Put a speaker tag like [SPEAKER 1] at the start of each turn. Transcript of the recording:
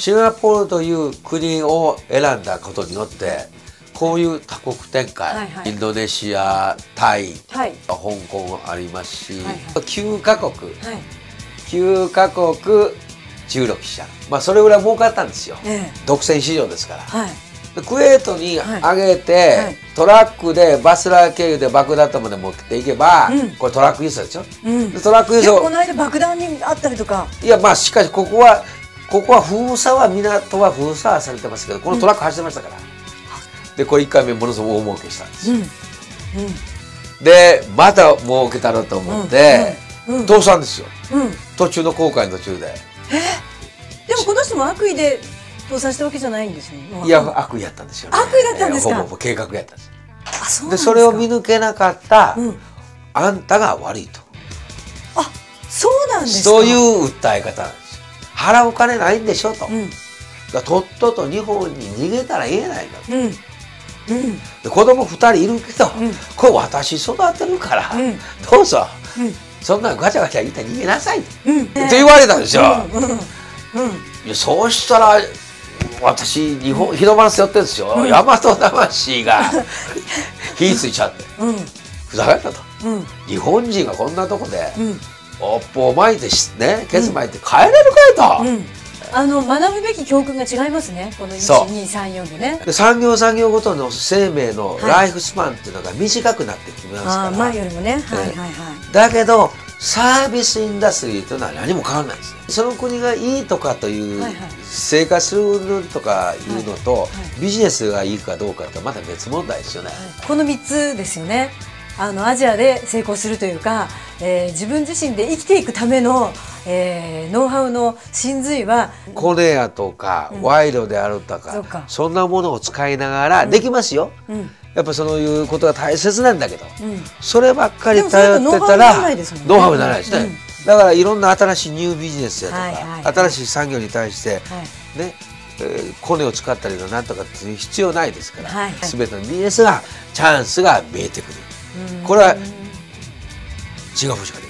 [SPEAKER 1] シンガポールという国を選んだことによってこういう多国展開、インドネシア、タイ、香港ありますし、9カ国、9カ国16社、まあそれぐらい儲かったんですよ、独占市場ですから。クウェートに上げて、トラックでバスラー経由でバグダッドまで持っていけば、これトラック輸送でしょ、トラック輸送。
[SPEAKER 2] この間爆弾にあったりとか。
[SPEAKER 1] いやまあしかしここは封鎖は、港は封鎖はされてますけど、このトラック走ってましたから、でこれ1回目ものすごく大儲けしたんですよ。でまた儲けたろうと思って倒産ですよ、途中の航海の途中で。
[SPEAKER 2] でもこの人も悪意で倒産したわけじゃないんですよね。
[SPEAKER 1] いや悪意やったんですよね。
[SPEAKER 2] 悪意だったんですか。
[SPEAKER 1] ほぼ計画やったんです。
[SPEAKER 2] で
[SPEAKER 1] それを見抜けなかったあんたが悪いと。
[SPEAKER 2] あ、そうなんですか。
[SPEAKER 1] そういう訴え方なんですよ。払う金ないんでしょと。とっとと日本に逃げたらええないかと。で子供2人いるけど、これ私育てるから、どうぞ、そんなガチャガチャ言って逃げなさいって言われたんですよ。そうしたら私日本日の丸背負ってるんですよ、大和魂が火ついちゃって、ふざけんなと、日本人がこんなとこでおっぽを巻いてね、ケツ巻いて帰れるかいと。
[SPEAKER 2] 学ぶべき教訓が違いますね、この1234でね。
[SPEAKER 1] 産業ごとの生命のライフスパンっていうのが短くなってきますから、
[SPEAKER 2] 前よりもね。
[SPEAKER 1] だけどサービスインダストリーというのは何も変わらないんですね。その国がいいとかという生活するとかいうのとビジネスがいいかどうかとまた別問題ですよね。
[SPEAKER 2] この3つですよね。アジアで成功するというか、自分自身で生きていくための、ノウハウの真髄は
[SPEAKER 1] コネアとか賄賂であるとか、そんなものを使いながらできますよ。やっぱそういうことが大切なんだけど、そればっかり頼ってたらノウハウにならないですね。だからいろんな新しいニュービジネスやとか新しい産業に対してね、コネを使ったりのなんとかっていう必要ないですから、全てのビジネスがチャンスが見えてくる。これはシンガポールしかできない。